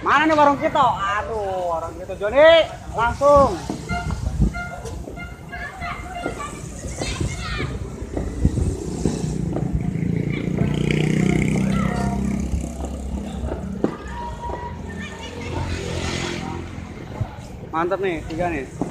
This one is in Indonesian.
Mana nih warung kita? Aduh, warung kita Joni, langsung. Mantap nih, 3 nih.